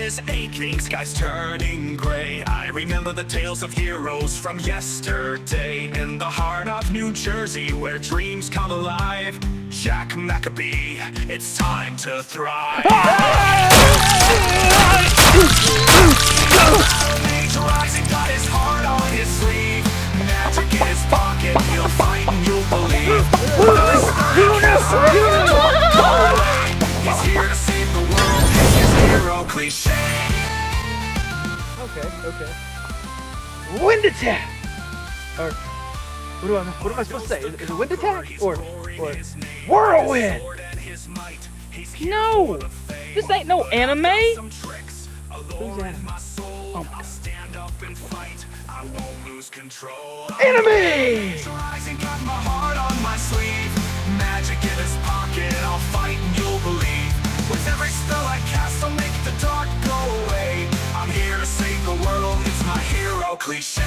is aching, skies turning gray. I remember the tales of heroes from yesterday. In the heart of New Jersey, where dreams come alive, Jack Maccabee, it's time to thrive. BattleMage rising, got his heart on his sleeve. Magic in his pocket, he'll fight and you'll believe. He's here to save the world, it's his hero cliche. Okay. Wind attack! Or, what am I supposed to say? Is it wind attack? Or whirlwind? No! This ain't no anime! Who's anime? Oh my God. Enemy! Got my heart on my sleeve. Magic in his pocket, I'll fight and you'll believe. With every spell I cast, I'll make the dark go away. I'm here to save the world, it's my hero cliche.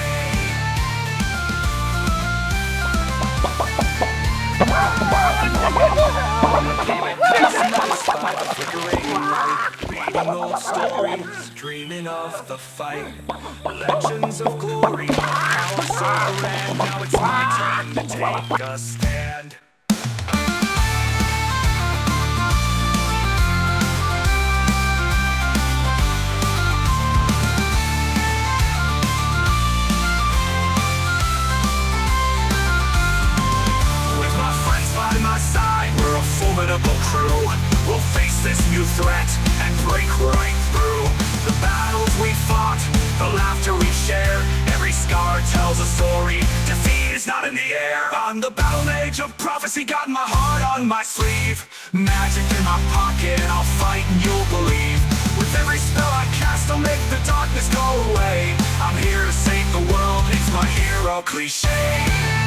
Old stories, dreaming of the fight. Legends of glory, how Sakron. Now it's my turn to take a stand. With my friends by my side, we're a formidable crew. We'll face this new threat and break right through. The battles we fought, the laughter we share, every scar tells a story, defeat is not in the air. On the BattleMage of prophecy, got my heart on my sleeve. Magic in my pocket, I'll fight and you'll believe. With every spell I cast, I'll make the darkness go away. I'm here to save the world, it's my hero cliche.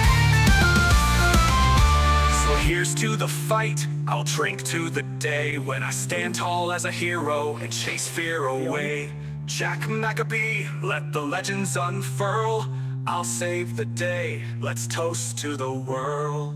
So here's to the fight, I'll drink to the day, when I stand tall as a hero and chase fear away. Jack Maccabee, let the legends unfurl. I'll save the day, let's toast to the world.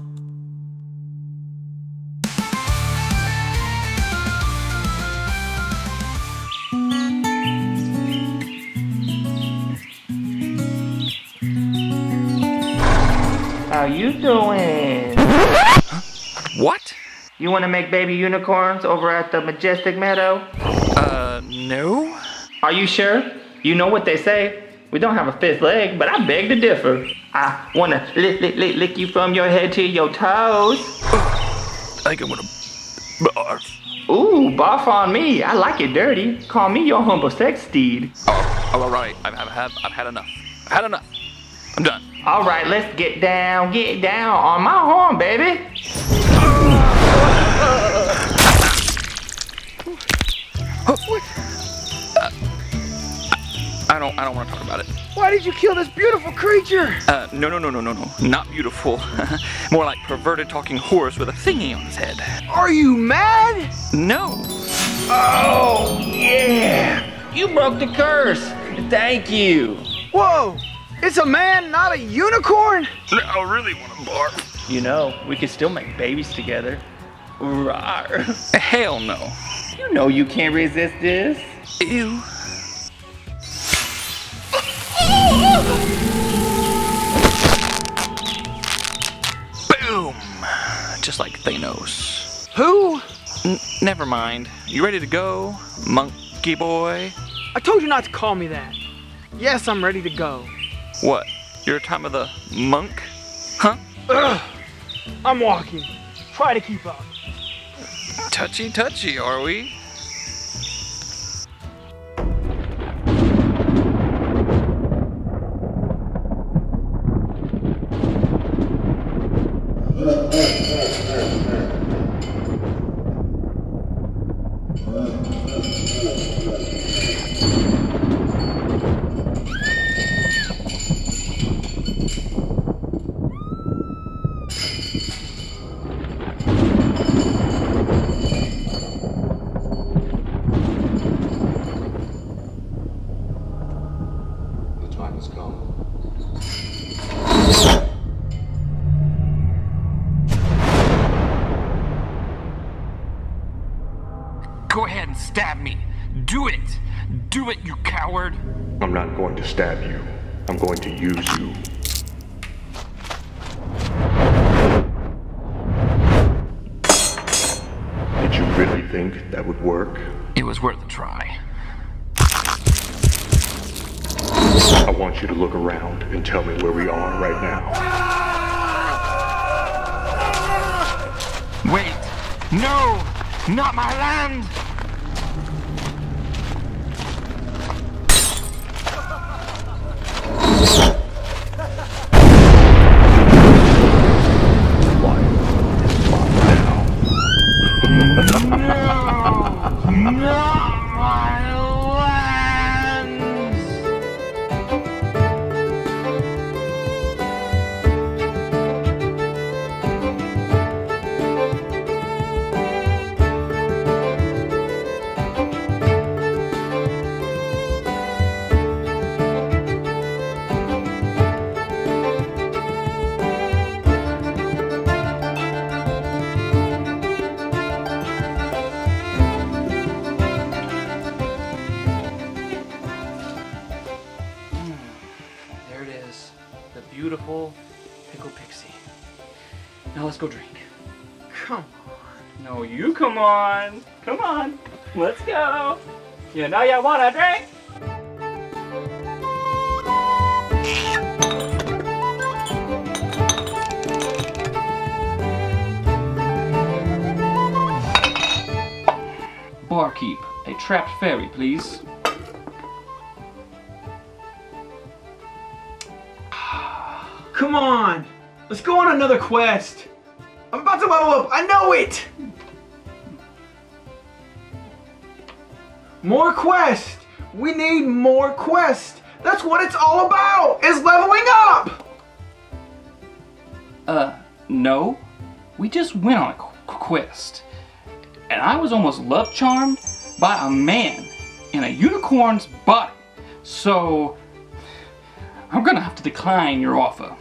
How you doing? What? You want to make baby unicorns over at the Majestic Meadow? No. Are you sure? You know what they say. We don't have a fifth leg, but I beg to differ. I want to lick you from your head to your toes. I think I'm gonna barf. Ooh, barf on me. I like it dirty. Call me your humble sex steed. Oh, all right. I've had enough. I've had enough. I'm done. All right, let's get down on my horn, baby. I don't want to talk about it. Why did you kill this beautiful creature? No. Not beautiful. More like perverted talking horse with a thingy on his head. Are you mad? No. Oh, yeah. You broke the curse. Thank you. Whoa! It's a man, not a unicorn? I really want to barf. You know, we could still make babies together. Rawr. Hell no. You know you can't resist this. Ew. Boom! Just like Thanos. Who? Never mind. You ready to go, monkey boy? I told you not to call me that. Yes, I'm ready to go. What? Your time of the monk? Huh? Ugh. I'm walking. Try to keep up. Touchy, are we? Go ahead and stab me. Do it! Do it, you coward! I'm not going to stab you. I'm going to use you. Did you really think that would work? It was worth a try. I want you to look around and tell me where we are right now. Wait! No! Not my land! There it is. The beautiful pickle pixie. Now let's go drink. Come on. No, you come on. Come on. Let's go. You know you want a drink? Barkeep, a trapped fairy, please. Come on. Let's go on another quest. I'm about to level up. I know it. More quest. We need more quest. That's what it's all about, is leveling up. No. We just went on a quest. And I was almost love charmed by a man in a unicorn's body. So, I'm gonna have to decline your offer.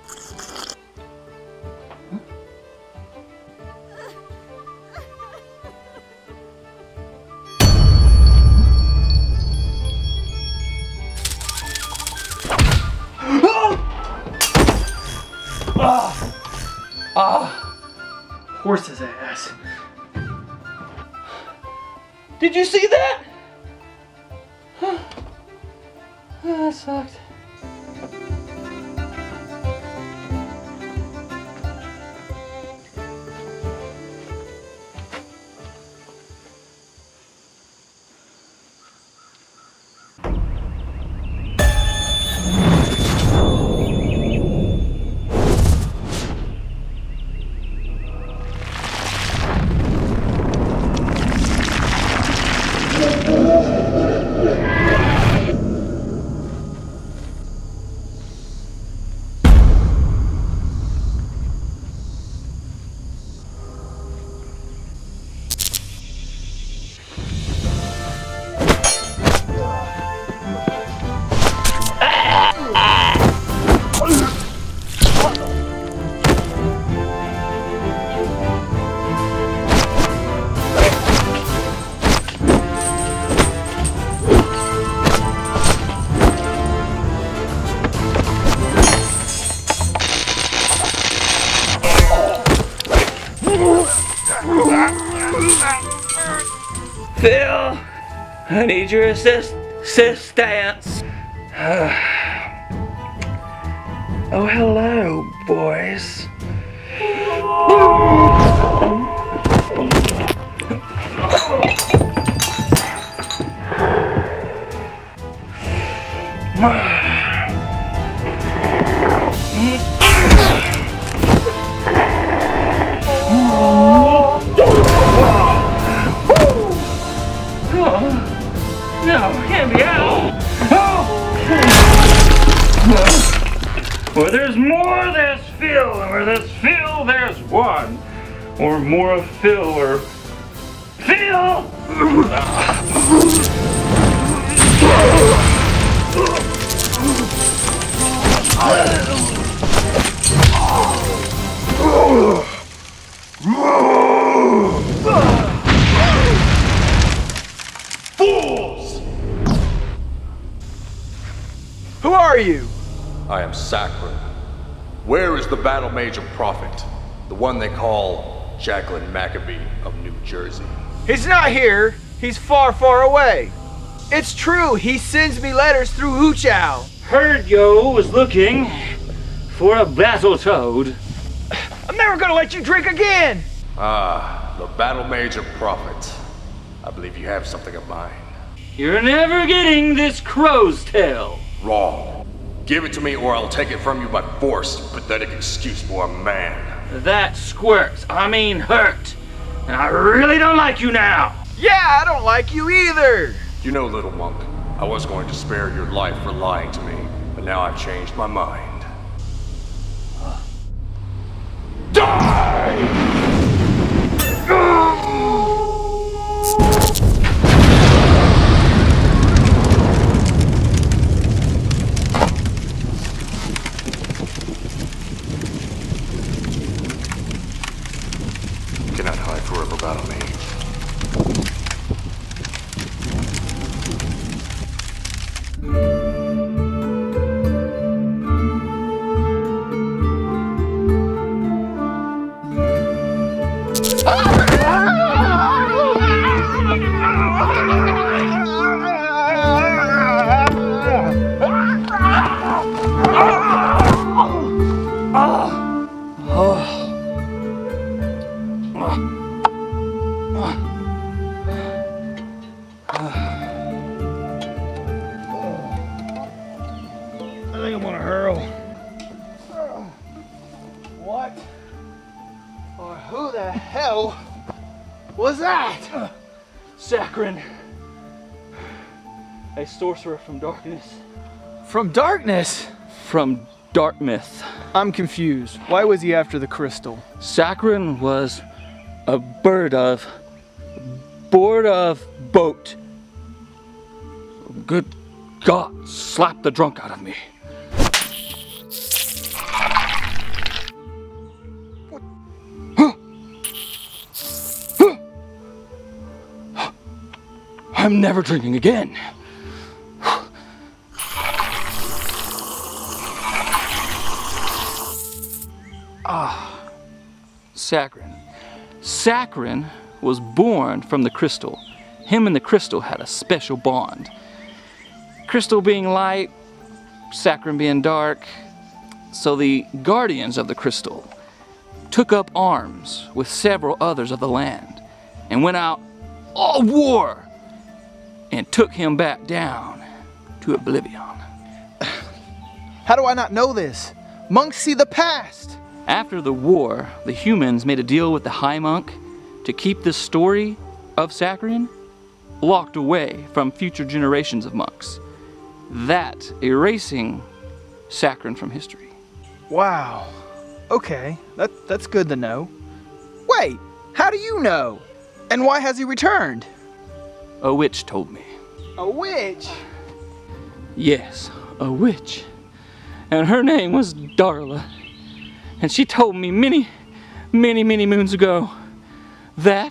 Horse's ass. Did you see that? That sucked. Phil, I need your assistance. Oh, hello, boys. No, can't be out. Where there's more, there's Phil, and where there's Phil, there's one. Or more of Phil, or Phil! Fool! are you? I am Sakron. Where is the BattleMage of Prophet? The one they call Jacqueline Maccabee of New Jersey. He's not here. He's far, far away. It's true, he sends me letters through Hoochow. Heard yo was looking for a battle toad. I'm never gonna let you drink again. Ah, the BattleMage of Prophet. I believe you have something of mine. You're never getting this crow's tail. Wrong. Give it to me or I'll take it from you by force. Pathetic excuse for a man. That squirts, I mean hurt. And I really don't like you now. Yeah, I don't like you either. You know, little monk, I was going to spare your life for lying to me, but now I've changed my mind. Die! You cannot hide forever, BattleMage. I think I'm gonna hurl. What? Or who the hell was that? Sakron, a sorcerer from darkness. From darkness? From Dartmouth. I'm confused. Why was he after the crystal? Sakron was a board of boat. Good God, slap the drunk out of me. I'm never drinking again. Sakron. Sakron was born from the crystal. Him and the crystal had a special bond. Crystal being light, Sakron being dark. So the guardians of the crystal took up arms with several others of the land and went out all war and took him back down to oblivion. How do I not know this? Monks see the past. After the war, the humans made a deal with the High Monk to keep this story of Sakron locked away from future generations of monks, that erasing Sakron from history. Wow. Okay, that's good to know. Wait, how do you know? And why has he returned? A witch told me. A witch? Yes, a witch. And her name was Darla. And she told me many moons ago that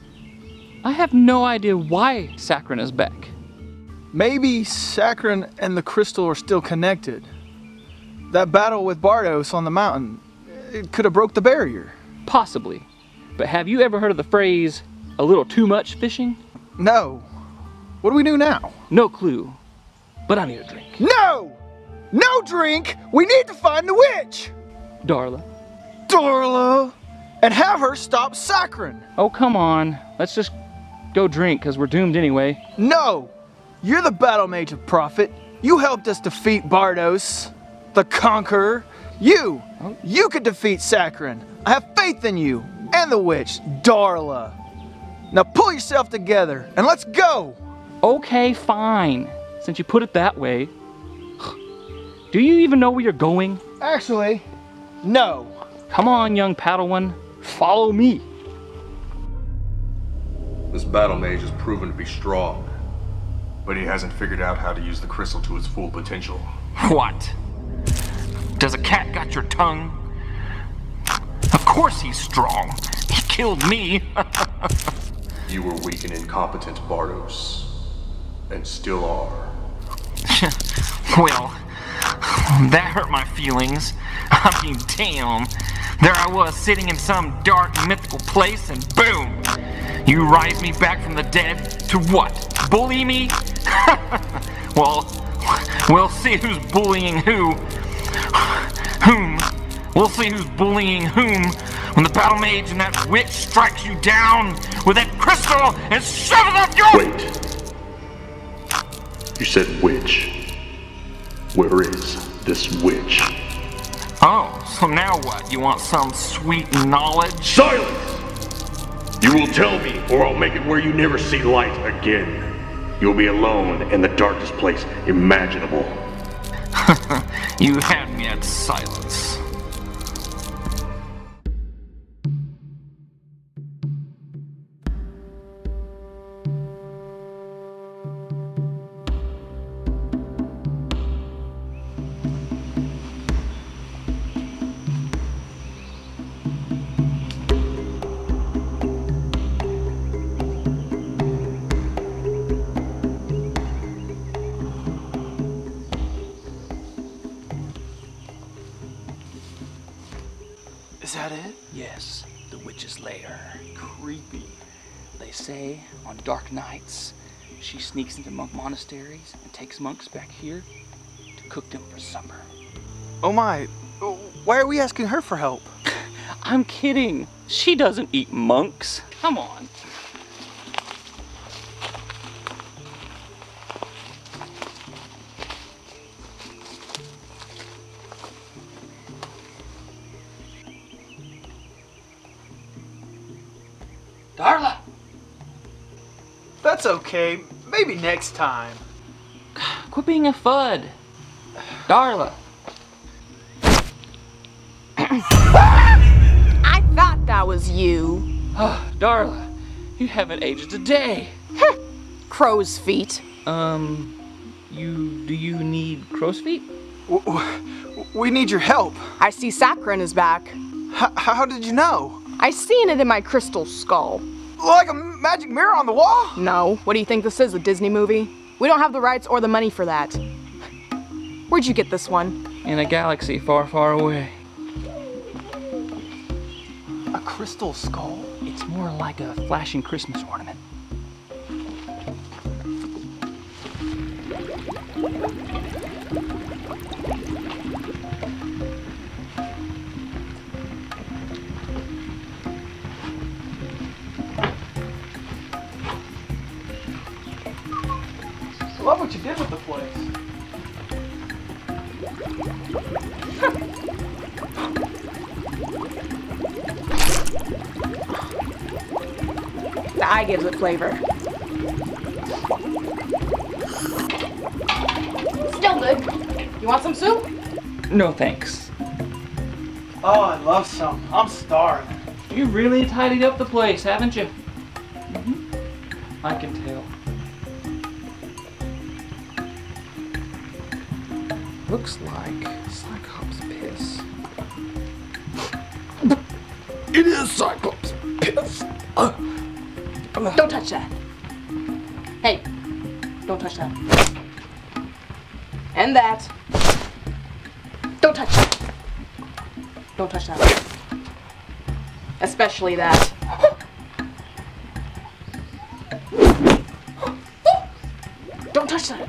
I have no idea why Sakron is back. Maybe Sakron and the crystal are still connected. That battle with Bardos on the mountain, it could have broke the barrier. Possibly. But have you ever heard of the phrase, a little too much fishing? No. What do we do now? No clue. But I need a drink. No! No drink! We need to find the witch! Darla. Darla! And have her stop Sakron! Oh, come on. Let's just go drink, because we're doomed anyway. No! You're the BattleMage of Prophet. You helped us defeat Bardos, the Conqueror. You could defeat Sakron. I have faith in you. And the witch, Darla. Now pull yourself together and let's go! Okay, fine. Since you put it that way. Do you even know where you're going? Actually, no. Come on, young Padawan. Follow me. This BattleMage has proven to be strong, but he hasn't figured out how to use the crystal to its full potential. What? Does a cat got your tongue? Of course he's strong. He killed me. You were weak and incompetent, Bardos, and still are. Well, That hurt my feelings. I mean, damn. There I was, sitting in some dark, mythical place, and boom! You rise me back from the dead to what? Bully me? Well, we'll see who's bullying whom. We'll see who's bullying whom when the BattleMage and that witch strikes you down with that crystal and shoves it up your— Wait. You said witch. Where is this witch? Oh, so now what? You want some sweet knowledge? Silence! You will tell me, or I'll make it where you never see light again. You'll be alone in the darkest place imaginable. You had me at silence. Is that it? Yes, the witch's lair. Creepy. They say on dark nights, she sneaks into monk monasteries and takes monks back here to cook them for supper. Oh my, why are we asking her for help? I'm kidding. She doesn't eat monks. Come on. Darla! That's okay, maybe next time. Quit being a fud. Darla. I thought that was you. Darla, you haven't aged a day. Crow's feet. Do you need crow's feet? We need your help. I see Sakron is back. How did you know? I seen it in my crystal skull. Like a magic mirror on the wall? No, what do you think this is, a Disney movie? We don't have the rights or the money for that. Where'd you get this one? In a galaxy far, far away. A crystal skull? It's more like a flashing Christmas ornament. I love what you did with the place. The eye gives it flavor. Still good. You want some soup? No thanks. Oh, I love some. I'm starving. You really tidied up the place, haven't you? I can tell. Looks like Cyclops piss. It is Cyclops piss. Don't touch that. Hey, don't touch that. And that. Don't touch that. Don't touch that. Especially that. Don't touch that.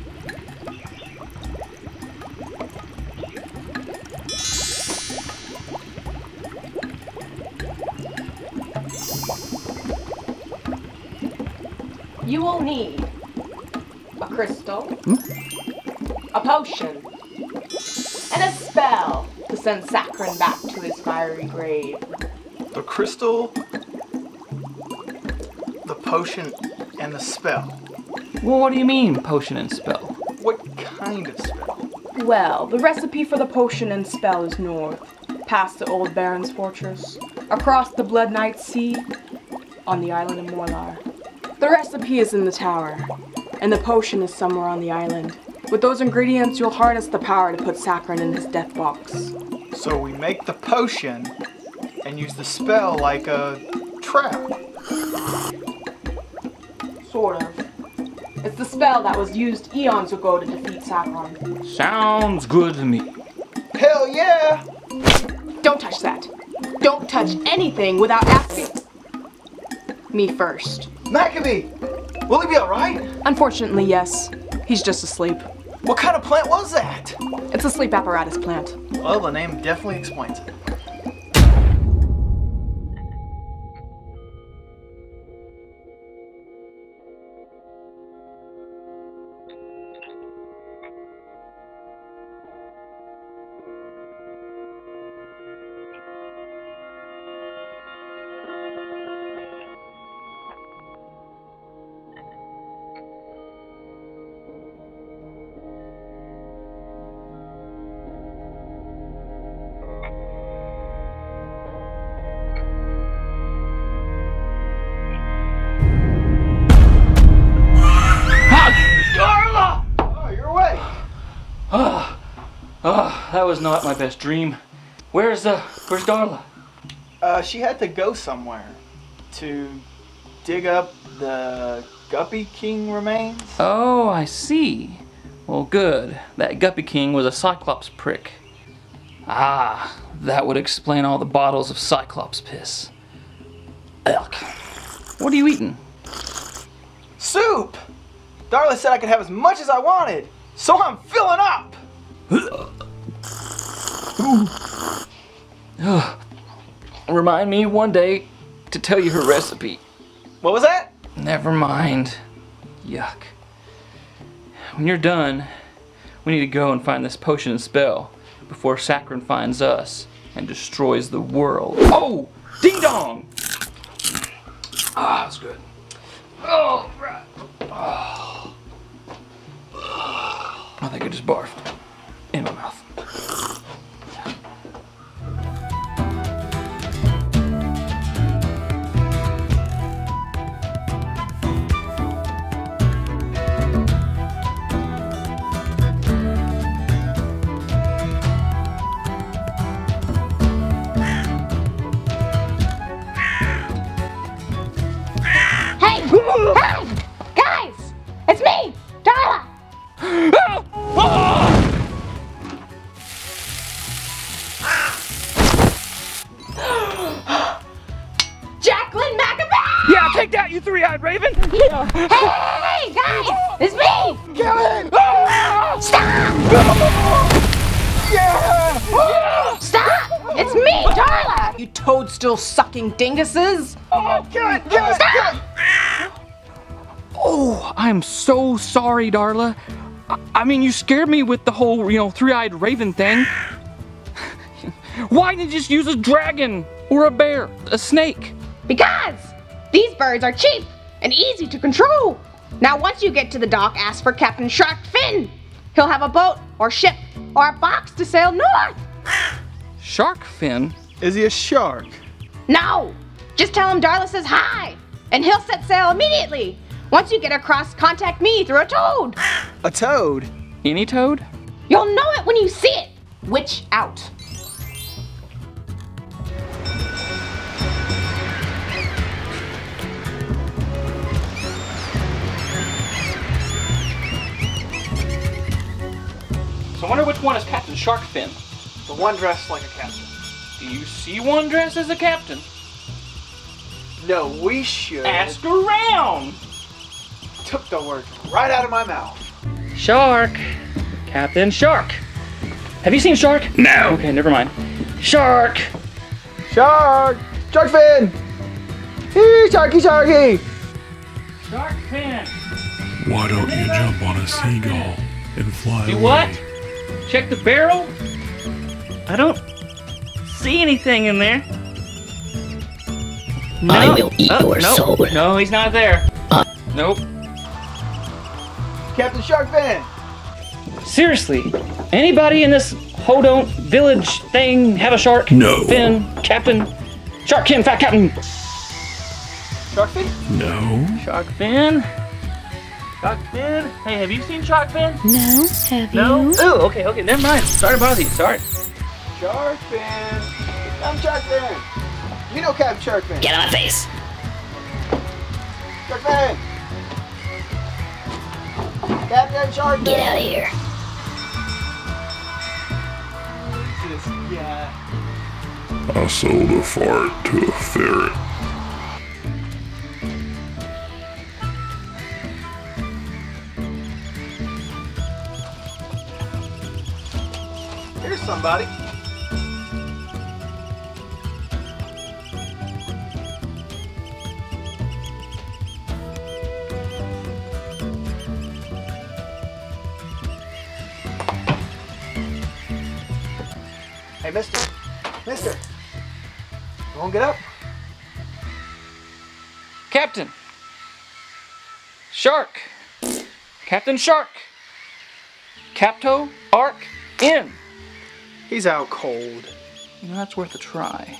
You will need a crystal, a potion, and a spell to send Sakron back to his fiery grave. The crystal, the potion, and the spell. Well, what do you mean, potion and spell? What kind of spell? Well, the recipe for the potion and spell is north, past the old Baron's fortress, across the Blood Night Sea, on the island of Morlar. The recipe is in the tower, and the potion is somewhere on the island. With those ingredients, you'll harness the power to put Sakron in his death box. So we make the potion and use the spell like a trap. Sort of. It's the spell that was used eons ago to defeat Sakron. Sounds good to me. Hell yeah! Don't touch that. Don't touch anything without asking me first. Maccabee! Will he be alright? Unfortunately, yes. He's just asleep. What kind of plant was that? It's a sleep apparatus plant. Well, the name definitely explains it. That was not my best dream. Where's Darla? She had to go somewhere to dig up the Guppy King remains. Oh, I see. Well, good. That Guppy King was a Cyclops prick. Ah, that would explain all the bottles of Cyclops piss. Elk. What are you eating? Soup! Darla said I could have as much as I wanted, so I'm filling up! Remind me one day to tell you her recipe. What was that? Never mind. Yuck. When you're done, we need to go and find this potion and spell before Sakron finds us and destroys the world. Oh! Ding dong! Ah, that's good. Oh, right. Oh. I think I just barfed in my mouth. Hey! Guys! It's me! Darla! Jacqueline Maccabee! Yeah, take that, you three-eyed raven! Hey, guys! It's me! Kevin! Stop! Yeah! Stop! It's me, Darla! You toadstool sucking dinguses! Oh, Kevin! Kevin! Kevin! Oh, I'm so sorry, Darla. I mean, you scared me with the whole, three-eyed raven thing. Why didn't you just use a dragon? Or a bear? A snake? Because these birds are cheap and easy to control. Now, once you get to the dock, ask for Captain Shark Fin. He'll have a boat or ship or a box to sail north. Shark Fin? Is he a shark? No, just tell him Darla says hi, and he'll set sail immediately. Once you get across, contact me through a toad. A toad? Any toad? You'll know it when you see it. Witch out. So I wonder which one is Captain Shark Fin. The one dressed like a captain. Do you see one dressed as a captain? No, we should. Ask around! Took the words right out of my mouth. Shark. Captain Shark. Have you seen Shark? No. Okay, never mind. Shark. Shark! Shark fin! Hee, sharky, sharky! Shark Fin. Why don't you jump on a seagull and fly Do away? what? Check the barrel? I don't see anything in there. No. I will eat your nope. soul. No, he's not there. Nope. Captain Shark Fin! Seriously, anybody in this Hodont village thing have a shark? No. Fin, Captain, Shark Kin, Fat Captain. Shark fin? No. Shark Fin. Shark Fin. Hey, have you seen Shark Fin? No, have No? you? Oh, okay, never mind. Sorry to bother you, sorry. Shark Fin! I'm Shark Fin! You know Captain Shark Fin! Get on my face. Shark Fin! Captain Shark Fin! Get out of here. This guy. I sold a fart to a ferret. Here's somebody. Hey, mister. Mister. You won't get up? Captain. Shark. Captain Shark. Capto Arc in. He's out cold. You know, that's worth a try.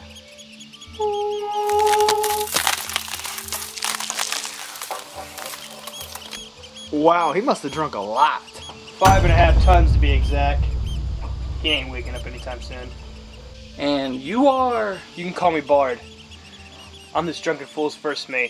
Wow, he must have drunk a lot. 5.5 tons to be exact. He ain't waking up anytime soon. And you are... You can call me Bard. I'm this drunken fool's first mate.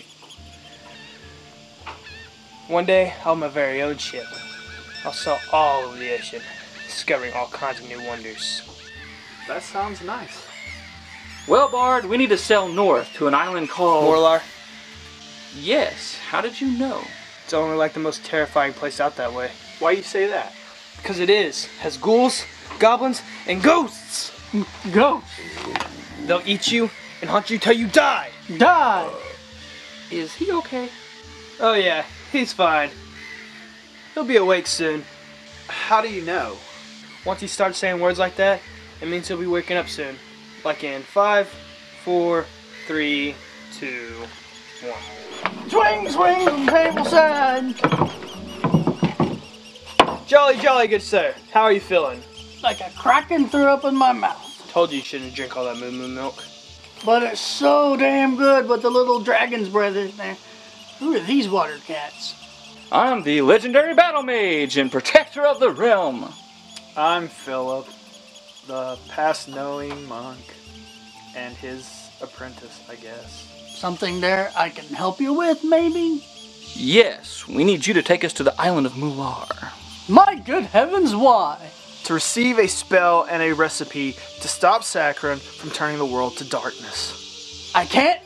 One day, I'll have my very own ship. I'll sail all over the ocean, discovering all kinds of new wonders. That sounds nice. Well, Bard, we need to sail north to an island called... Morlar, Yes, how did you know? it's only like the most terrifying place out that way. Why you say that? Because it is. Has ghouls, goblins, and ghosts. Ghosts? They'll eat you and hunt you till you die. Die! Is he okay? Oh yeah, he's fine. He'll be awake soon. How do you know? Once he starts saying words like that, it means he'll be waking up soon. Like in 5, 4, 3, 2, 1. Swing, swing, table side. Jolly, jolly, good sir. How are you feeling? Like a kraken threw up in my mouth. Told you shouldn't drink all that moo moo milk. But it's so damn good with the little dragon's breath in there. Who are these water cats? I'm the legendary BattleMage and protector of the realm. I'm Philip, the past knowing monk, and his apprentice, I guess. Something there I can help you with, maybe? Yes, we need you to take us to the island of Mular. My good heavens, why? To receive a spell and a recipe to stop Sakron from turning the world to darkness. I can't,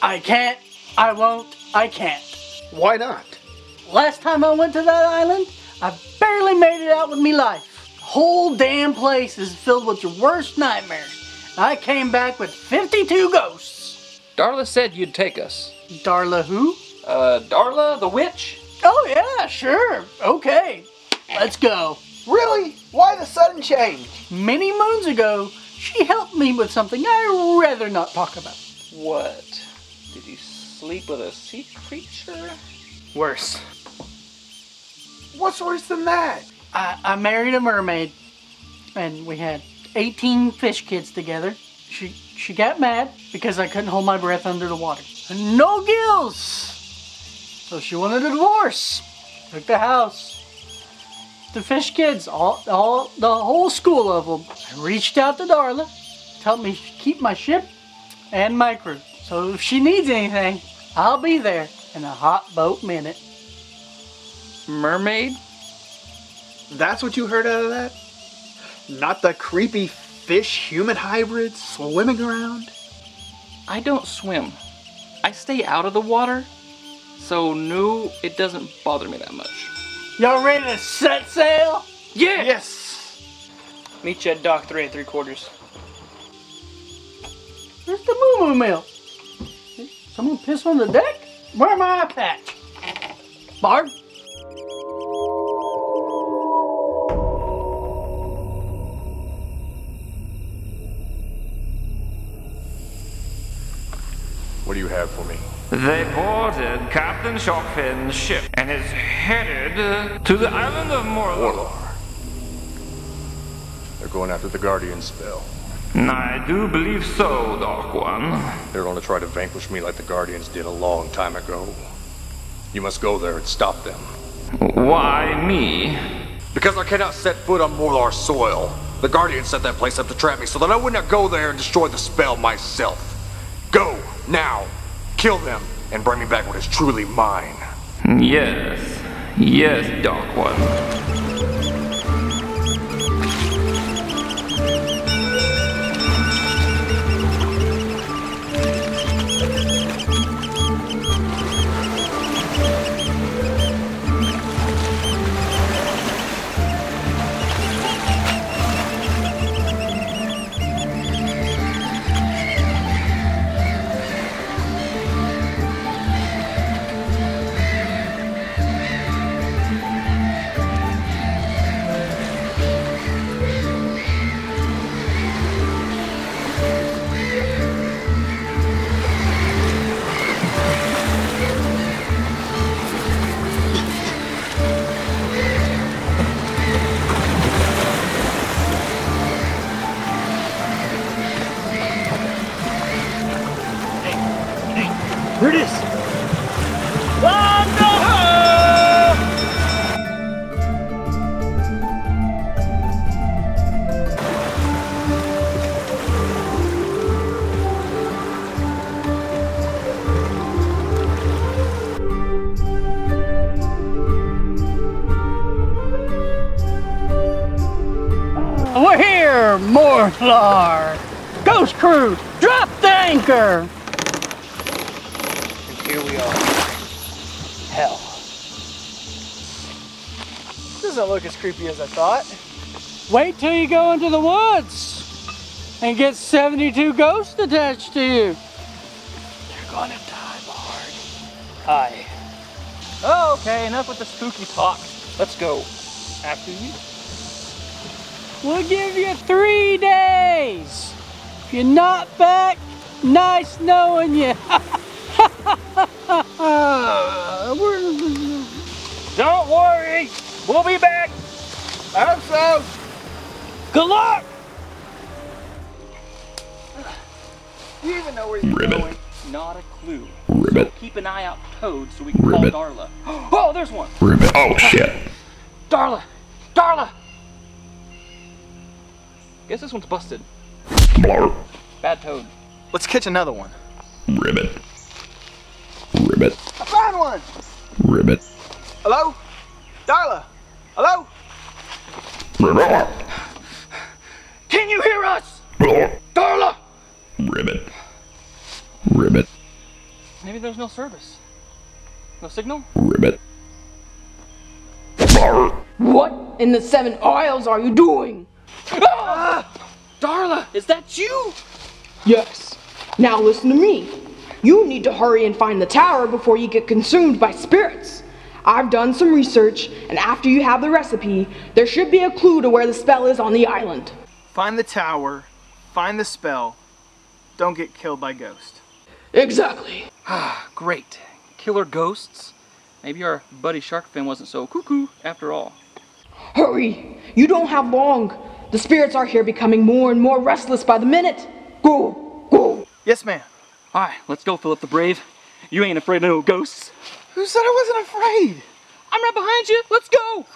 I won't, I can't. Why not? Last time I went to that island, I barely made it out with me life. The whole damn place is filled with your worst nightmares. I came back with 52 ghosts. Darla said you'd take us. Darla who? Darla the witch? Oh yeah, sure, okay. Let's go. Really? Why the sudden change? Many moons ago, she helped me with something I'd rather not talk about. What? Did you sleep with a sea creature? Worse. What's worse than that? I married a mermaid, and we had 18 fish kids together. She got mad because I couldn't hold my breath under the water. And no gills! So she wanted a divorce. Took the house. The fish kids, the whole school of them. I reached out to Darla, told me to keep my ship and my crew. So if she needs anything, I'll be there in a hot boat minute. Mermaid? That's what you heard out of that? Not the creepy fish-human hybrids swimming around? I don't swim. I stay out of the water, so no, it doesn't bother me that much. Y'all ready to set sail? Yeah! Yes! Meet you at dock 3 3/4. Where's the moo-moo mill? Someone piss on the deck? Where my eye patch? Bard? What do you have for me? They boarded Captain Sharkfin's ship and is headed to the island of Morlar. They're going after the Guardian spell. I do believe so, Dark One. They're going to try to vanquish me like the Guardians did a long time ago. You must go there and stop them. Why me? Because I cannot set foot on Morlar soil. The Guardians set that place up to trap me so that I would not go there and destroy the spell myself. Go, now, kill them, and bring me back what is truly mine. Yes, Yes, Dark One. Here it is. We're here, Morthlar. Ghost Crew, drop the anchor. Here we are. Hell. Doesn't look as creepy as I thought. Wait till you go into the woods and get 72 ghosts attached to you. You're gonna die, Bard. Hi. Okay, enough with the spooky talk. Let's go. After you. We'll give you 3 days. If you're not back, nice knowing you. Don't worry, we'll be back. I hope so. Good luck. Do you even know where you're going? Not a clue. Ribbit. So keep an eye out Toad so we can call Darla. Oh, there's one. Ribbit. Oh, shit. Darla! Darla! Guess this one's busted. Blur. Bad Toad. Let's catch another one. Ribbit. Ribbit. I found one. Ribbit. Hello? Darla? Hello? Ribbit. Can you hear us? Blur. Darla! Ribbit. Ribbit. Maybe there's no service. No signal? Ribbit. Blur. What in the 7 Isles are you doing? Ah! Darla, is that you? Yes. Now listen to me. You need to hurry and find the tower before you get consumed by spirits. I've done some research, and after you have the recipe, there should be a clue to where the spell is on the island. Find the tower, find the spell, don't get killed by ghost. Exactly. Ah, great. Killer ghosts? Maybe our buddy Sharkfin wasn't so cuckoo after all. Hurry! You don't have long. The spirits are here becoming more and more restless by the minute. Go! Go! Yes, ma'am. Alright, let's go, Philip the Brave. You ain't afraid of no ghosts. Who said I wasn't afraid? I'm right behind you. Let's go!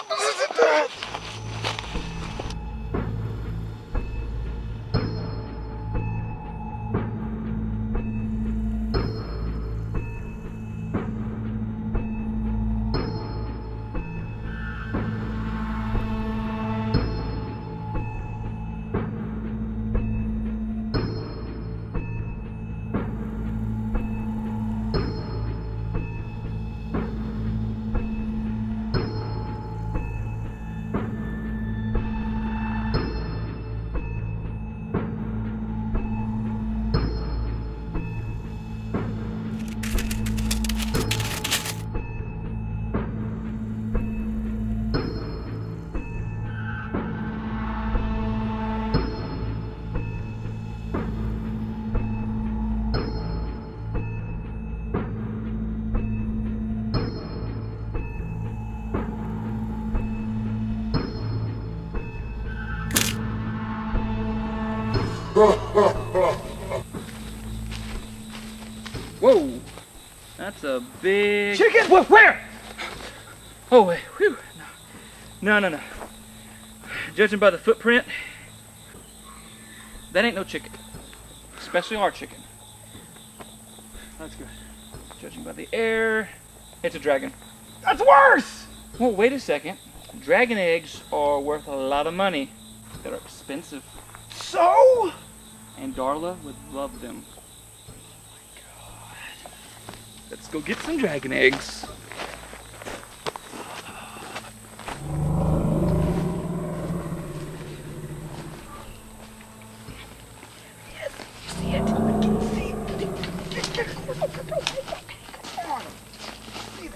Whoa, that's a big Chicken? Where? Oh wait, whew. No. Judging by the footprint, that ain't no chicken. Especially our chicken. That's good. Judging by the air, it's a dragon. That's worse! Well, wait a second. Dragon eggs are worth a lot of money. They're expensive. So? And Darla would love them. Let's go get some dragon eggs. Yes, you see it? I can see it. Come on. See it.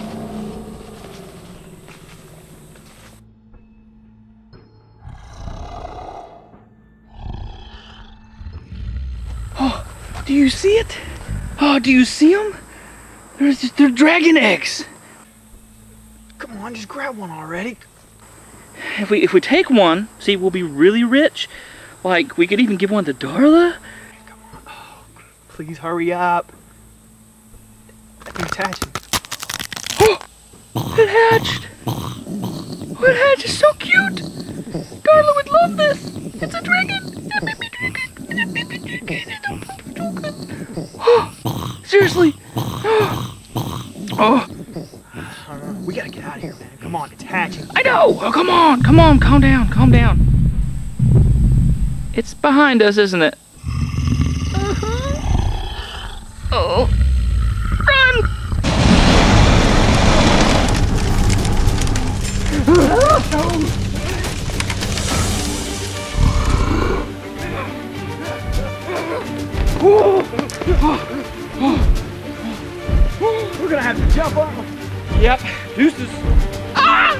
Oh, do you see it? Oh, do you see them? They're dragon eggs. Come on, just grab one already. If we take one, see, we'll be really rich. Like, we could even give one to Darla. Come on. Oh, please hurry up. It's hatching. Oh, it hatched. Oh, it hatched. It's so cute. Darla would love this. It's a dragon. It's a baby dragon. It's a baby dragon. Oh, seriously. Oh. We gotta get out of here, man. Come on, it's hatching. I know. Oh, come on, calm down, calm down. It's behind us, isn't it? Oh, run! We're gonna have to jump off. Yep, deuces. Ah!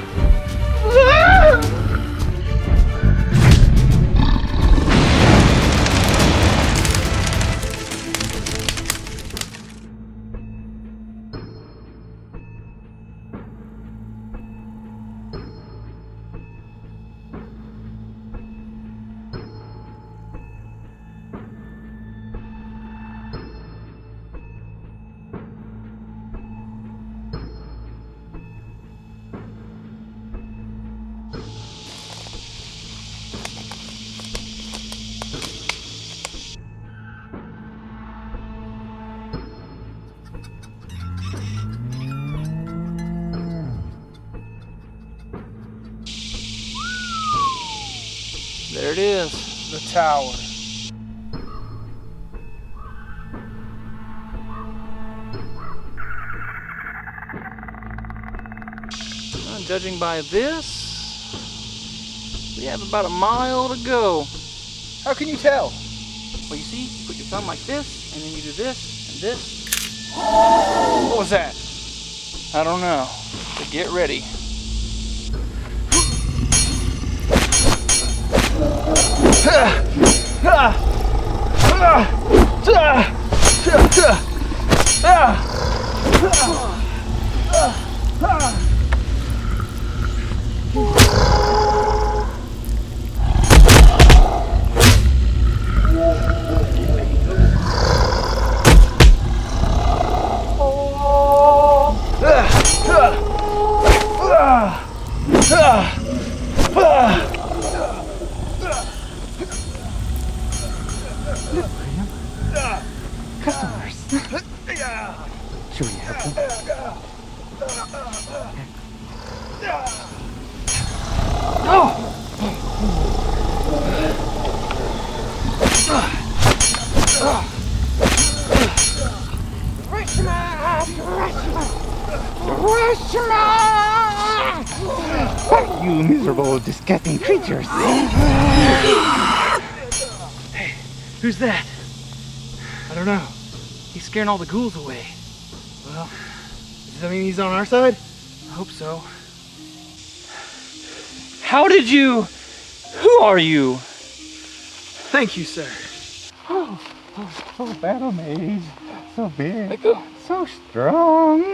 There it is. The tower. Judging by this, we have about a mile to go. How can you tell? Well, you see, you put your thumb like this, and then you do this, and this. What was that? I don't know. But get ready. Customers. Should we help them? Fuck you, miserable, disgusting creatures! Hey, who's that? I don't know. He's scaring all the ghouls away. Well, does that mean he's on our side? I hope so. How did you... Who are you? Thank you, sir. Oh, BattleMage. So big. Let go. So strong.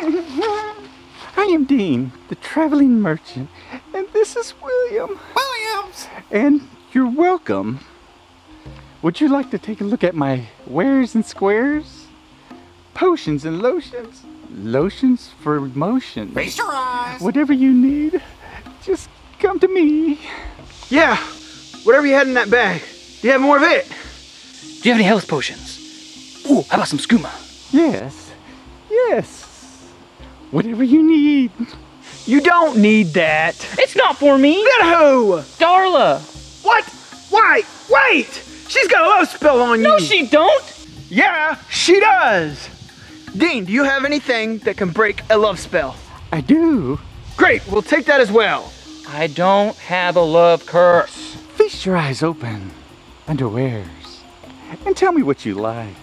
I am Dean, the traveling merchant, and this is William. Williams! And you're welcome. Would you like to take a look at my wares and squares? Potions and lotions. Lotions for motion. Face your eyes. Whatever you need, just come to me. Yeah, whatever you had in that bag. Do you have more of it? Do you have any health potions? Ooh, how about some skooma? Yes, yes. Whatever you need. You don't need that. It's not for me. Then who? Darla. What? Why? Wait! She's got a love spell on you. No, she don't. Yeah, she does. Dean, do you have anything that can break a love spell? I do. Great, we'll take that as well. I don't have a love curse. Feast your eyes open, underwears, and tell me what you like.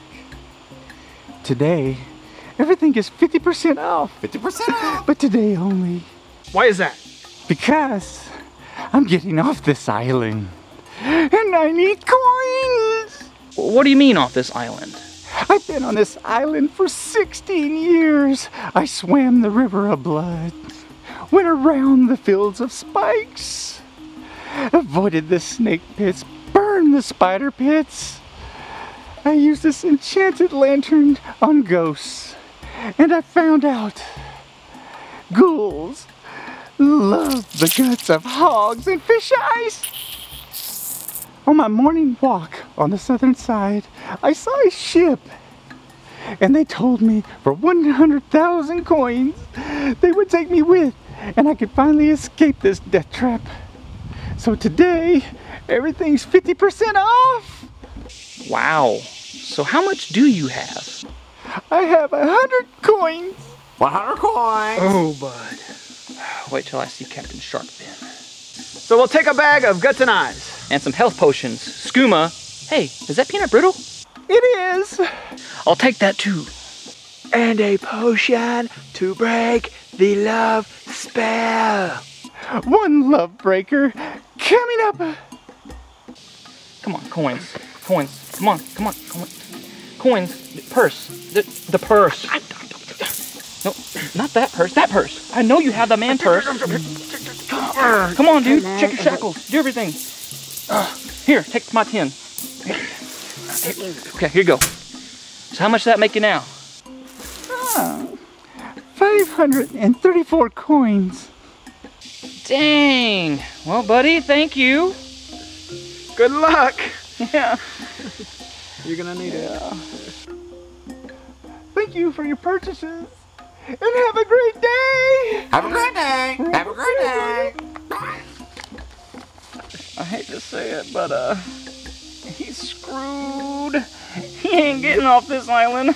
Today, everything is 50% off. 50% off? But today only. Why is that? Because I'm getting off this island, and I need coins. What do you mean off this island? I've been on this island for 16 years. I swam the river of blood, went around the fields of spikes, avoided the snake pits, burned the spider pits. I used this enchanted lantern on ghosts, and I found out ghouls love the guts of hogs and fish eyes. On my morning walk on the southern side, I saw a ship, and they told me for 100,000 coins they would take me with, and I could finally escape this death trap. So today, everything's 50% off. Wow. So how much do you have? I have 100 coins. 100 coins. Oh, bud. Wait till I see Captain Shark Fin. So we'll take a bag of guts and eyes. And some health potions. Skooma. Hey, is that peanut brittle? It is. I'll take that too. And a potion to break the love spell. One love breaker coming up. Come on, coins. Coins. Come on, come on, coins. The purse. The purse. No, not that purse. That purse. I know you have the man purse. Come on, dude. Check your shackles. Do everything. Here, take my 10. Okay, here you go. So how much does that make you now? 534 coins. Dang. Well, buddy, thank you. Good luck. Yeah. You're gonna need it. Thank you for your purchases. And have a great day. Have a great day. Have a great day. I hate to say it, but he's screwed. He ain't getting off this island.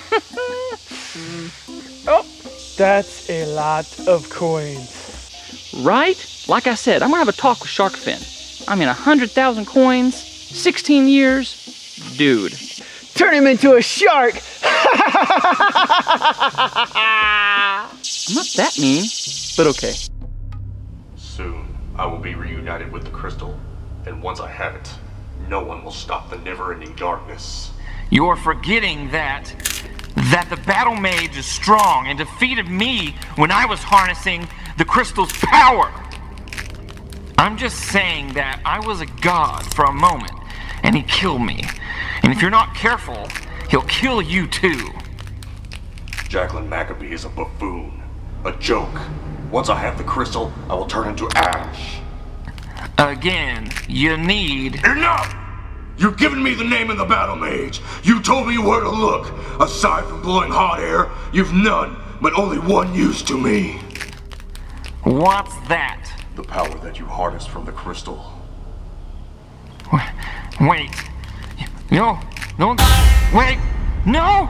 Oh, that's a lot of coins. Right? Like I said, I'm gonna have a talk with Shark Fin. I mean, 100,000 coins, 16 years, dude. Turn him into a shark. I'm not that mean, but okay. Soon, I will be reunited with the crystal, and once I have it, no one will stop the never-ending darkness. You're forgetting that the BattleMage is strong and defeated me when I was harnessing the crystal's power. I'm just saying that I was a god for a moment, and he killed me. And if you're not careful, he'll kill you too. Jacqueline Maccabee is a buffoon, a joke. Once I have the crystal, I will turn into ash. Again, you need... Enough! You've given me the name of the BattleMage. You told me where to look. Aside from blowing hot air, you've none, but only one use to me. What's that? The power that you harnessed from the crystal. Wait. No. Wait. No!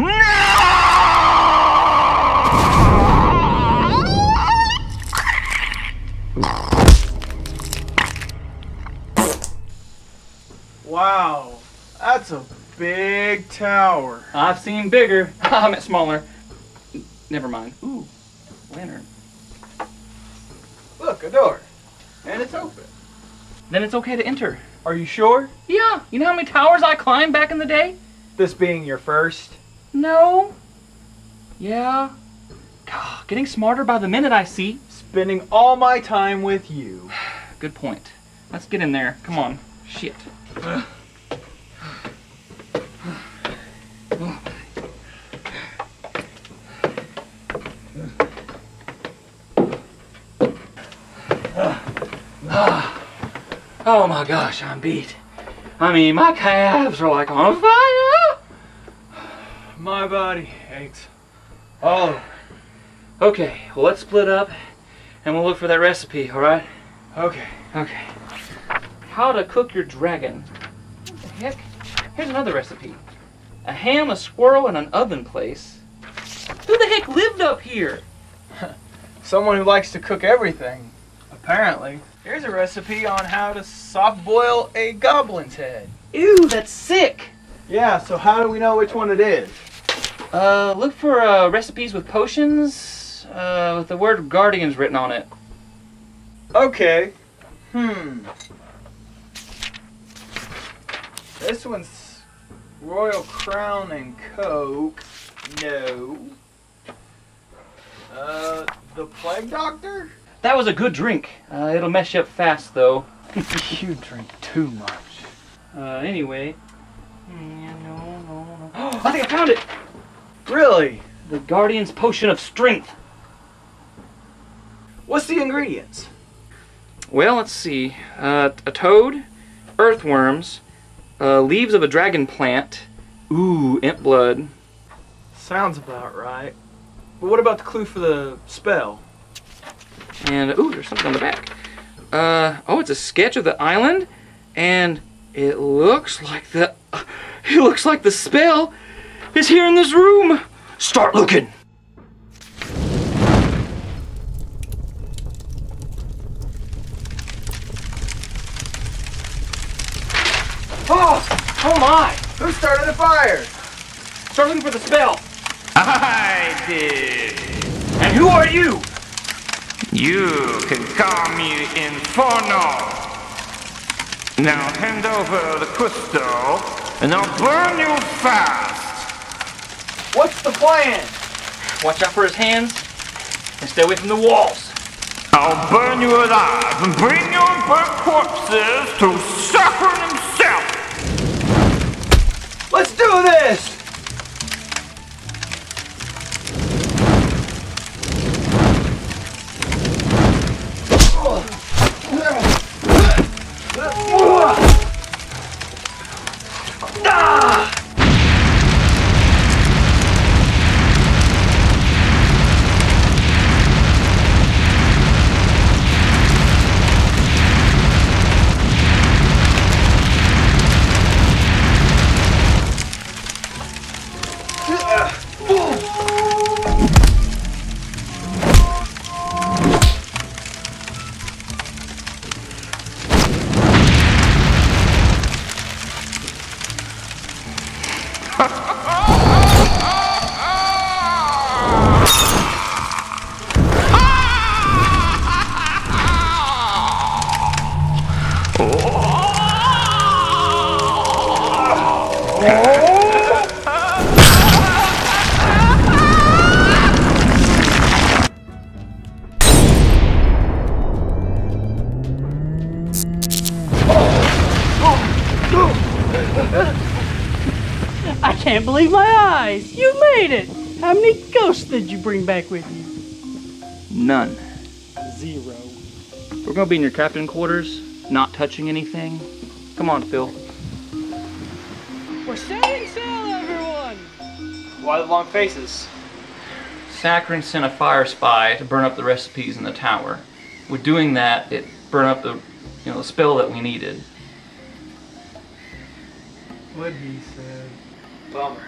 Wow, that's a big tower. I've seen bigger. I meant smaller. Never mind. Ooh, lantern. Look, a door. And it's open. Then it's okay to enter. Are you sure? Yeah. You know how many towers I climbed back in the day? This being your first? No. Yeah. God, getting smarter by the minute, I see. Spending all my time with you. Good point. Let's get in there. Come on. Shit. Oh my gosh, I'm beat. I mean, my calves are like on fire. My body aches all over. Okay, well, let's split up and we'll look for that recipe, alright? Okay. Okay. How to cook your dragon. What the heck? Here's another recipe. A ham, a squirrel, and an oven place. Who the heck lived up here? Someone who likes to cook everything, apparently. Here's a recipe on how to soft boil a goblin's head. Ew, that's sick. Yeah, so how do we know which one it is? Look for recipes with potions, with the word guardians written on it. Okay. This one's Royal Crown and Coke. No. The Plague Doctor? That was a good drink. It'll mess you up fast, though. You drink too much. Anyway. No. I think I found it! Really? The Guardian's Potion of Strength. What's the ingredients? Well, let's see. A toad, earthworms, leaves of a dragon plant, ooh, imp blood. Sounds about right. But what about the clue for the spell? And, ooh, there's something on the back. Oh, it's a sketch of the island, and it looks like the spell is here in this room. Start looking. Oh my! Who started the fire? Start looking for the spell. I did. And who are you? You can call me Inferno. Now hand over the crystal, and I'll burn you fast. What's the plan? Watch out for his hands, and stay away from the walls. I'll burn you alive and bring your burnt corpses to Sakron himself. Let's do this! I can't believe my eyes! You made it! How many ghosts did you bring back with you? None. 0. We're gonna be in your captain quarters, not touching anything. Come on, Phil. We're setting sail, everyone! Why the long faces? Sakron sent a fire spy to burn up the recipes in the tower. With doing that, it burned up the, the spell that we needed. What he said. Bummer.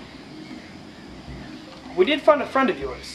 We did find a friend of yours.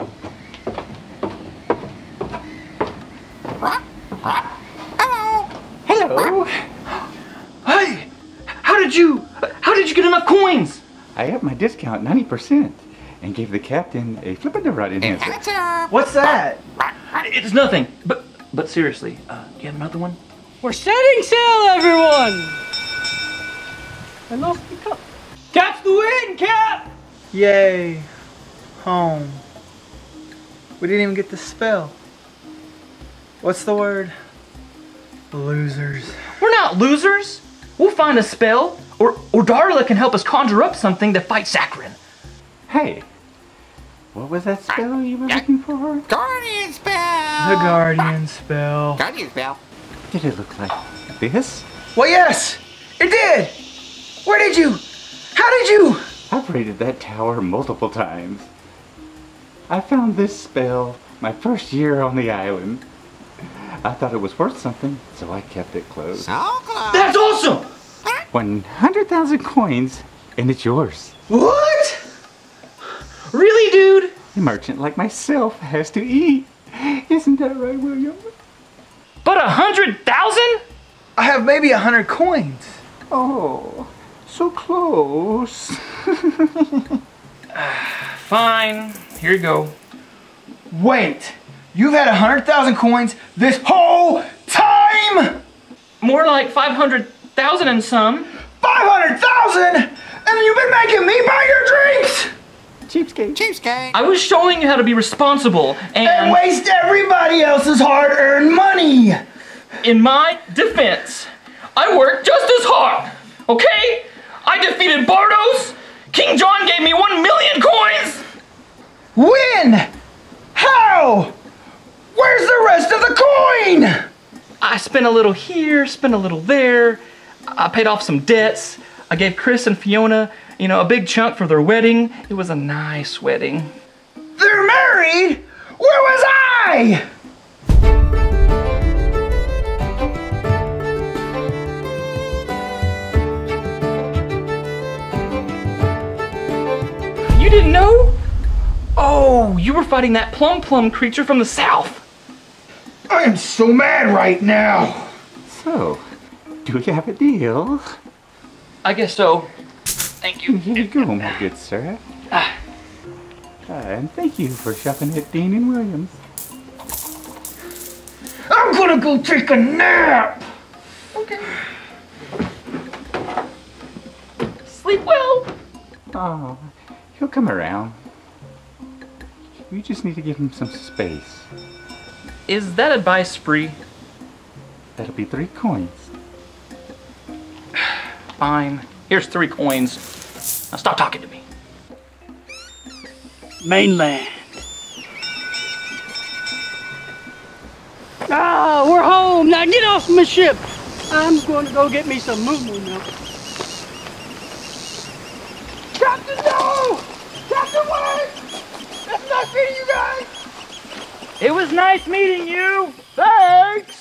Hello. Hey! How did you get enough coins? I upped my discount 90% and gave the captain a flip-a-rod enhancer. What's that? It's nothing. But seriously, do you have another one? We're setting sail, everyone! I lost the cup. Cap's the win, Cap! Yay. Home. We didn't even get the spell. What's the word? Losers. We're not losers. We'll find a spell, or Darla can help us conjure up something to fight Sakron. Hey, what was that spell you were looking for? Guardian spell! The Guardian spell. Guardian spell. Did it look like this? Well, yes, it did. Where did you? How did you? I've raided that tower multiple times. I found this spell my first year on the island. I thought it was worth something, so I kept it closed. So close. That's awesome! 100,000 coins, and it's yours. What? Really, dude? A merchant like myself has to eat. Isn't that right, William? But 100,000? I have maybe 100 coins. Oh, so close. Fine, here you go. Wait, you've had 100,000 coins this whole time? More like 500,000 and some. 500,000? And you've been making me buy your drinks? Cheapskate. Cheapskate. I was showing you how to be responsible And waste everybody else's hard-earned money. In my defense, I worked just as hard, okay? I defeated Bardos. King John gave me 1 million coins. When? How? Where's the rest of the coin? I spent a little here, spent a little there. I paid off some debts. I gave Chris and Fiona, a big chunk for their wedding. It was a nice wedding. They're married? Where was I? You didn't know? Oh, you were fighting that plum creature from the south. I am so mad right now. So, do we have a deal? I guess so. Thank you. Here you go, my good sir. And thank you for shopping at Dean and Williams. I'm gonna go take a nap. Okay. Sleep well. Oh, he'll come around. We just need to give him some space. Is that advice free? That'll be 3 coins. Fine. Here's 3 coins. Now stop talking to me. Mainland. Ah, we're home. Now get off my ship. I'm going to go get me some moo-moo milk. Captain, no! Captain, wait! That's not meeting you guys! It was nice meeting you. Thanks!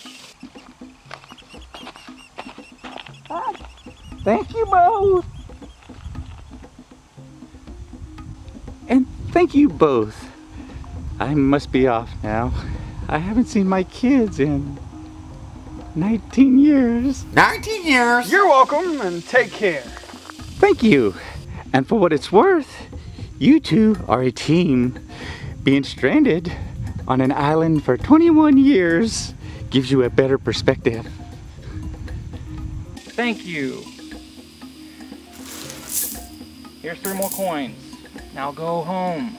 Thank you both. And thank you both. I must be off now. I haven't seen my kids in 19 years. 19 years. You're welcome, and take care. Thank you. And for what it's worth, you two are a team. Being stranded on an island for 21 years gives you a better perspective. Thank you. Here's 3 more coins. Now go home.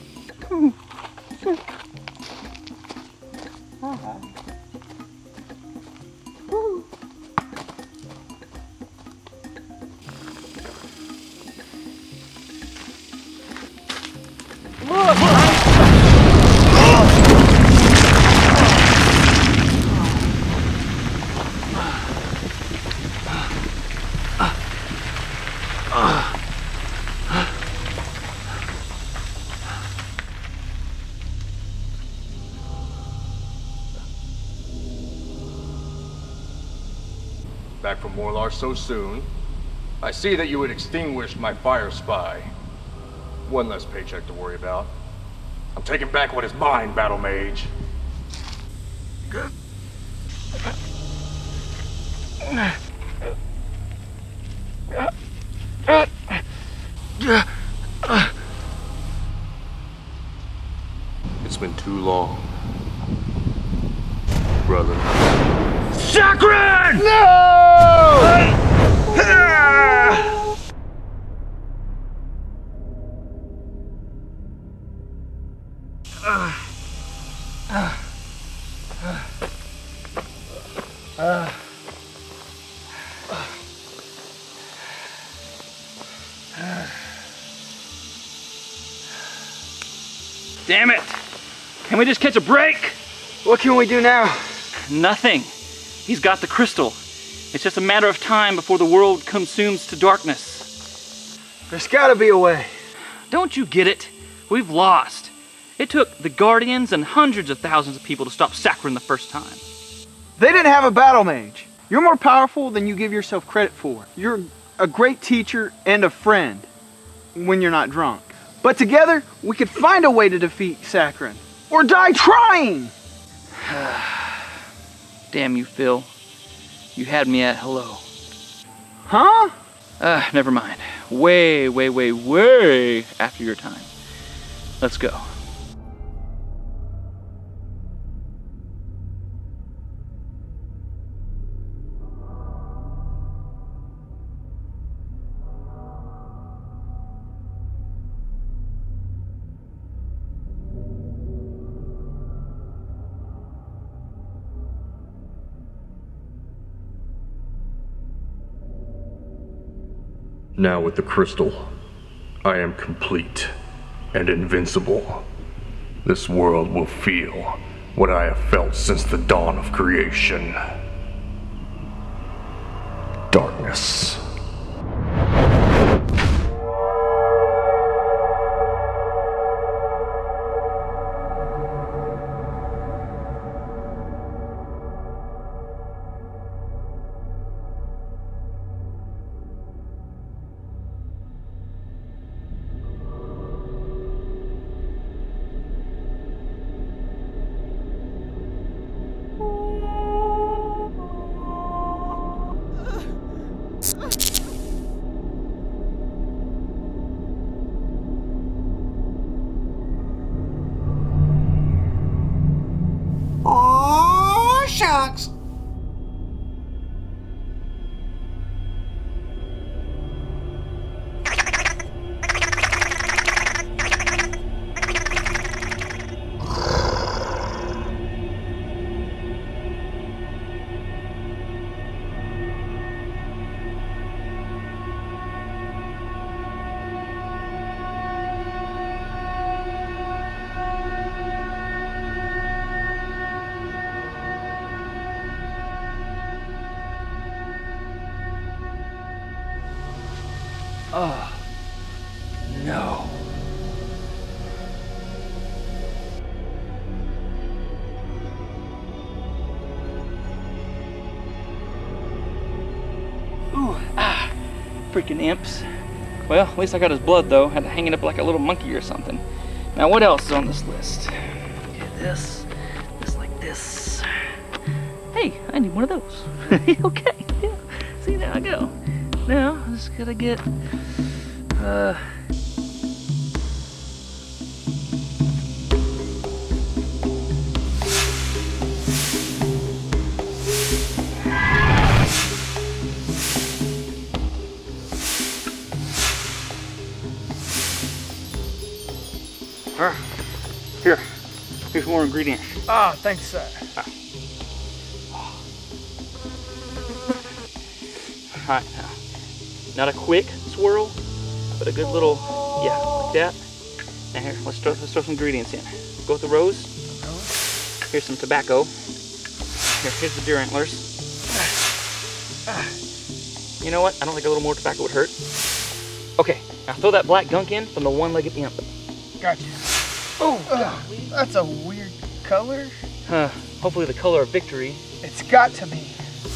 Back from Morlar so soon. I see that you had extinguished my fire spy. One less paycheck to worry about. I'm taking back what is mine, BattleMage. It's been too long, brother. Sakron! No! Damn it! Can we just catch a break? What can we do now? Nothing. He's got the crystal. It's just a matter of time before the world consumes to darkness. There's gotta be a way. Don't you get it? We've lost. It took the Guardians and hundreds of thousands of people to stop Sakron the first time. They didn't have a battle mage. You're more powerful than you give yourself credit for. You're a great teacher and a friend when you're not drunk. But together, we could find a way to defeat Sakron. Or die trying! Damn you, Phil. You had me at hello. Huh? Never mind. Way, way, way, way after your time. Let's go. Now with the crystal, I am complete and invincible. This world will feel what I have felt since the dawn of creation. Darkness. Oh, shucks. Oh, no. Ooh, freaking imps. Well, at least I got his blood though. Had to hang it up like a little monkey or something. Now what else is on this list? Okay, this like this. Hey, I need one of those. Okay, yeah. See, there I go. Now, I just gotta get, here's more ingredients. Ah, thanks, sir. Alright, now, not a quick swirl, but a good little, yeah, like that. Now here, let's throw some ingredients in. Go with the rose. Here's some tobacco. Here's the deer antlers. You know what? I don't think a little more tobacco would hurt. Okay, now throw that black gunk in from the one-legged imp. Gotcha. Oh, that's a weird color. Hopefully the color of victory. It's got to be.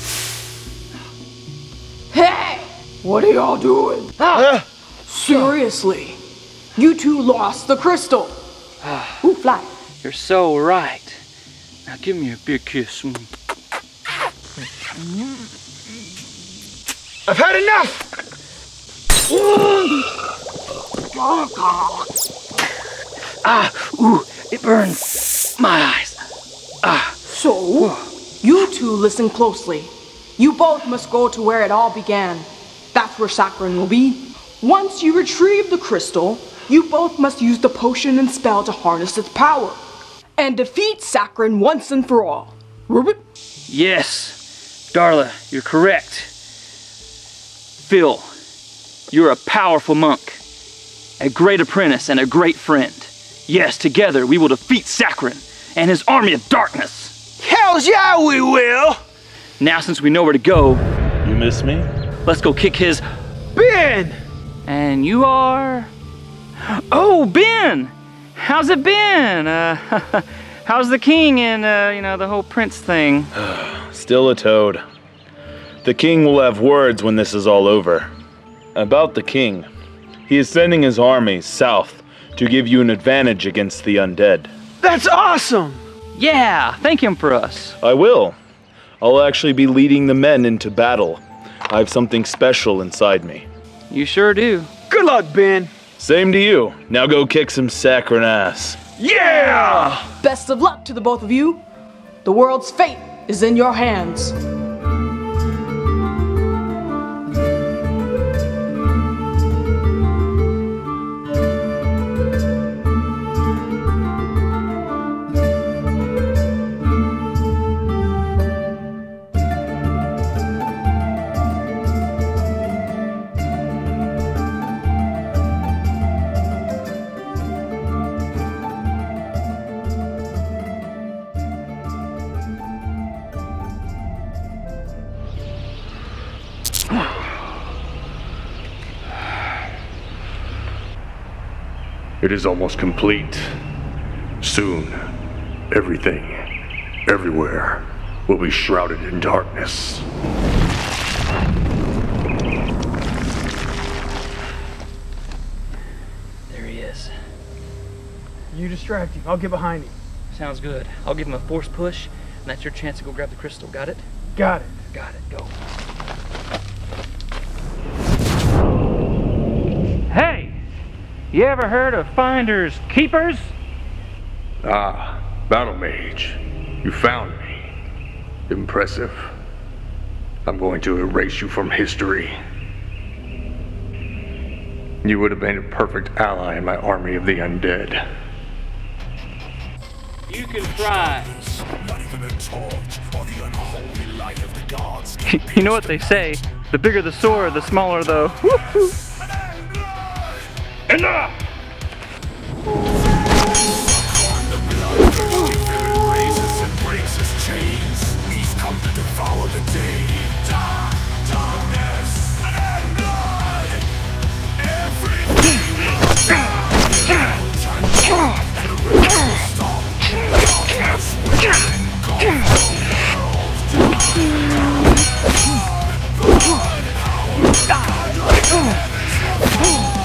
Hey! What are y'all doing? Seriously, you two lost the crystal. Ooh, fly. You're so right. Now give me a big kiss. I've had enough! Ooh, it burns my eyes. So, you two listen closely. You both must go to where it all began. That's where Sakron will be. Once you retrieve the crystal, you both must use the potion and spell to harness its power. And defeat Sakron once and for all. Reuben? Yes, Darla, you're correct. Phil, you're a powerful monk, a great apprentice, and a great friend. Yes, together we will defeat Sakron and his army of darkness. Hells yeah, we will! Now since we know where to go, You miss me? let's go kick his... Ben! And you are... Oh, Ben! how's it been? How's the king and, you know, the whole prince thing? Still a toad. The king will have words when this is all over. About the king, he is sending his army south to give you an advantage against the undead. That's awesome! Yeah, thank him for us. I will. I'll actually be leading the men into battle. I have something special inside me. You sure do. Good luck, Ben. Same to you. Now go kick some Sakron ass. Yeah! Best of luck to the both of you. The world's fate is in your hands. It is almost complete. Soon, everything, everywhere, will be shrouded in darkness. There he is. You distract him. I'll get behind him. Sounds good. I'll give him a force push, and that's your chance to go grab the crystal. Got it? Got it. Got it. Go. Hey! You ever heard of finders keepers? Ah, BattleMage. You found me. Impressive. I'm going to erase you from history. You would have been a perfect ally in my army of the undead. You can try. You know what they say, the bigger the sword, the smaller the woo-hoo. Enough! Raises and breaks his chains. We've come to devour the day. Darkness and blood. Everything will and the rivers will stop. Darkness will engulf the world.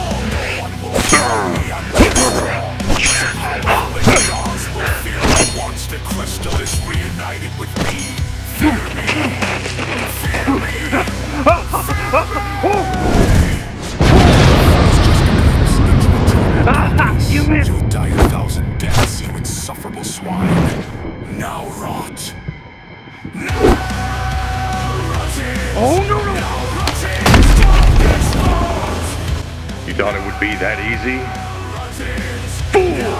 Once the crystal is reunited with me, fear me, fear me. You missed. You'll die 1,000 deaths, you insufferable swine. Now rot. Now rot. Oh no! You thought it would be that easy? Fool!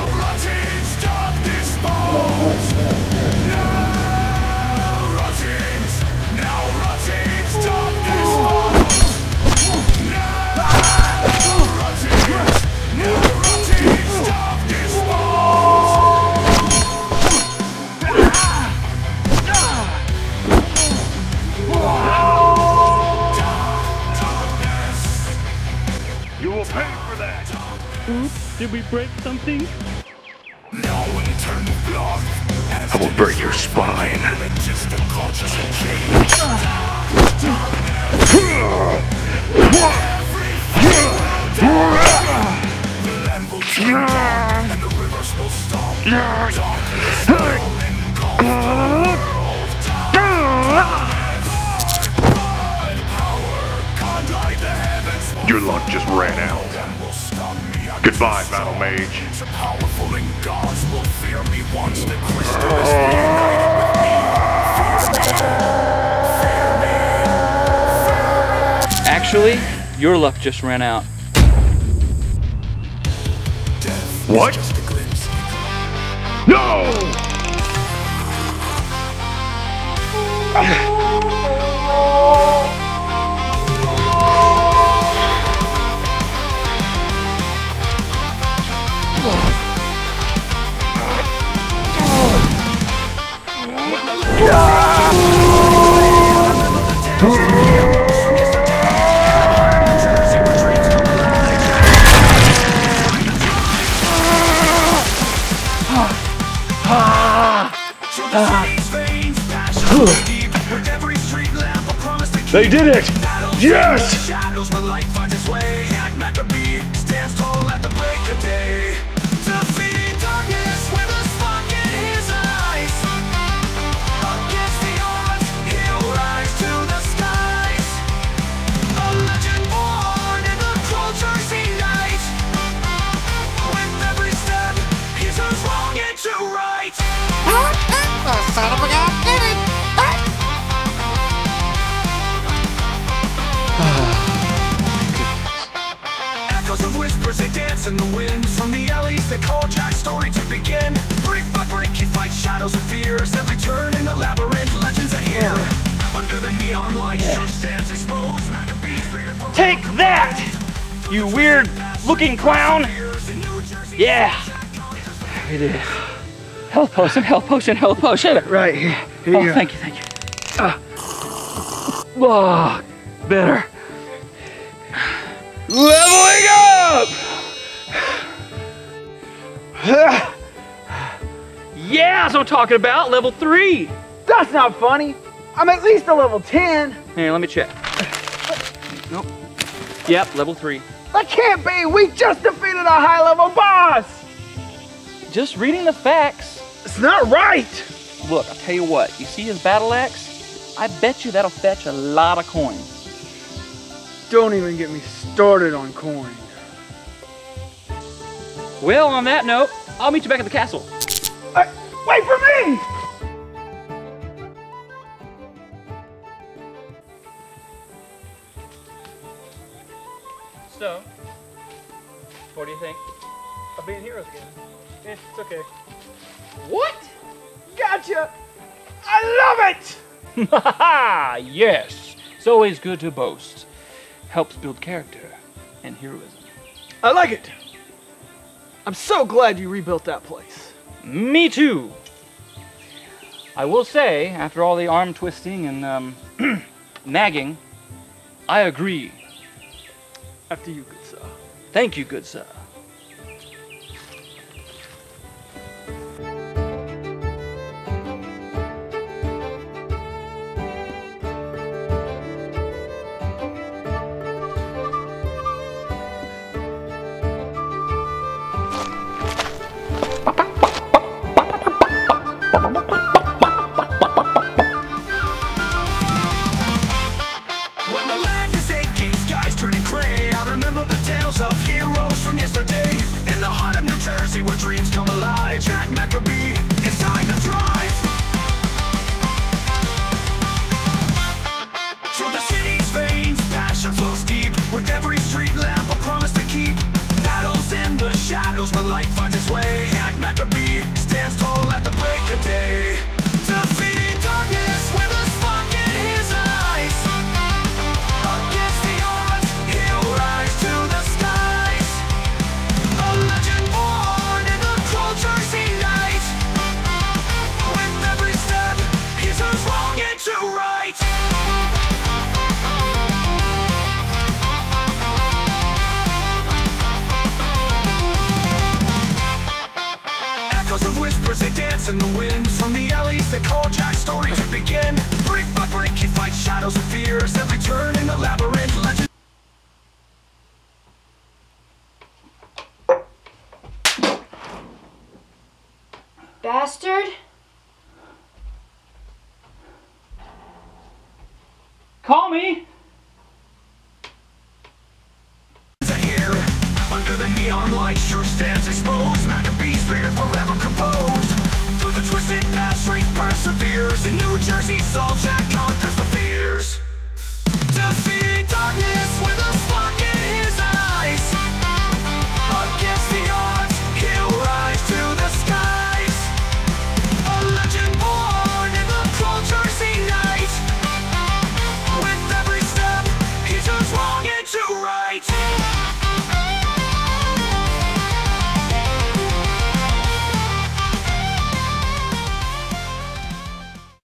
You will pay for that! Oops, did we break something? I will break your spine. Your luck just ran out. Goodbye, BattleMage. Powerful and gods will fear me once the crystal is reunited with me. Actually, your luck just ran out. What? No! They did it! Yes! Shadows, but light finds its way. Act meant to be, stands tall at the break of day. Defeating darkness with a spark in his eyes. Against the odds, he'll rise to the skies. A legend born in the cruel Jersey night. With every step, he turns wrong into right. The son of a gun did it! Echoes of whispers, they dance in the wind. From the alleys, they call Jack's story to begin. Brick by brick, he fights shadows and fears. Every turn in the labyrinth, legends are here. Under the neon light, sure stands exposed. Take that, you weird-looking clown! Yeah. It is. Health potion, health potion, health potion. Right here. Here Oh, you go. thank you, thank you. Oh, better. Leveling up! Yeah, that's what I'm talking about. Level 3. That's not funny. I'm at least a level 10. Here, let me check. Nope. Yep, level 3. That can't be. We just defeated a high-level boss. Just reading the facts. It's not right. Look, I'll tell you what. You see his battle axe? I bet you that'll fetch a lot of coins. Don't even get me started on coin. Well, on that note, I'll meet you back at the castle. Wait for me! So, what do you think of being heroes again? It's okay. What? Gotcha! I love it! Ha yes! It's always good to boast. Helps build character and heroism. I like it. I'm so glad you rebuilt that place. Me too! I will say, after all the arm twisting and nagging, I agree. After you, good sir. Thank you, good sir. When the land is aching, skies turning gray, I remember the tales of heroes from yesterday. In the heart of New Jersey, where dreams come alive, Jack Maccabee, it's time to drive. Through the city's veins, passion flows deep. With every street lamp, a promise to keep. Battles in the shadows, but light finds its way. Jack Maccabee stands tall at the break of day. Defeating darkness with a spark in his eyes. Against the odds, he'll rise to the skies. A legend born in the cruel Jersey night. With every step, he turns wrong into right. Echoes of whispers, they dance in the wind. From the alleys, they call Jack's story to begin. Brick by brick, he fights shadows and fears. Every turn in the labyrinth, legend. Bastard? Call me! Here, under the neon light, sure stands exposed. Maccabee's spirit forever composed. Through the twisted past, strength perseveres. In New Jersey, Saul Jack